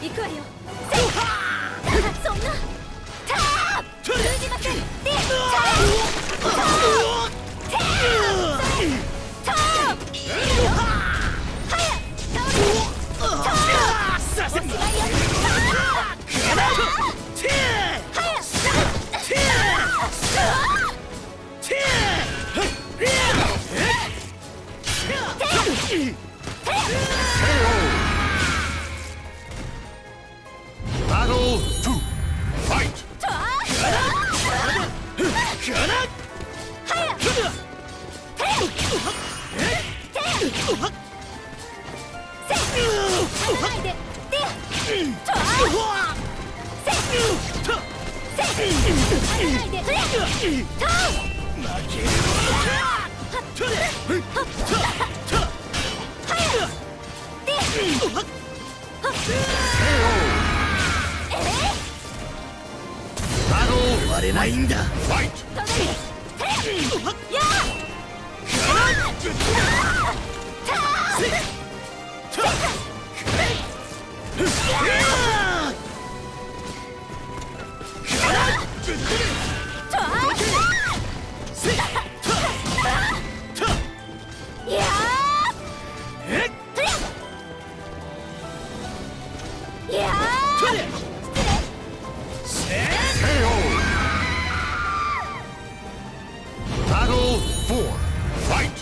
行くわよ。そんな通じません。 Battle 2. Fight! Battle 割れないんだ。Fight! Battle 4. Fight!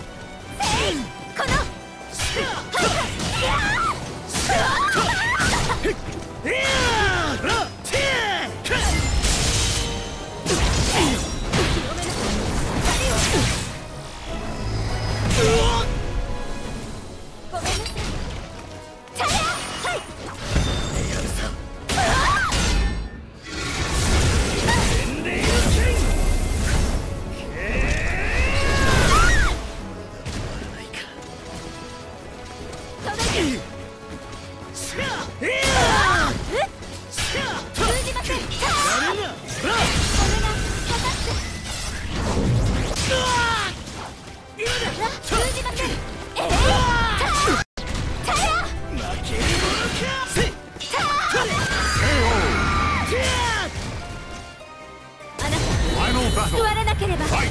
Final battle. 救われなければ。 Fight!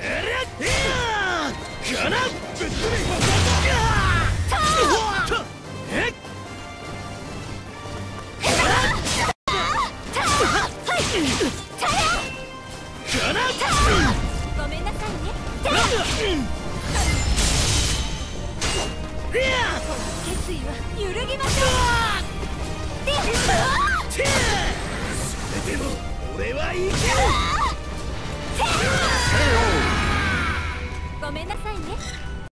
ごめんなさいね。決意は揺るぎません。 それでも俺は生きる。 ごめんなさいね。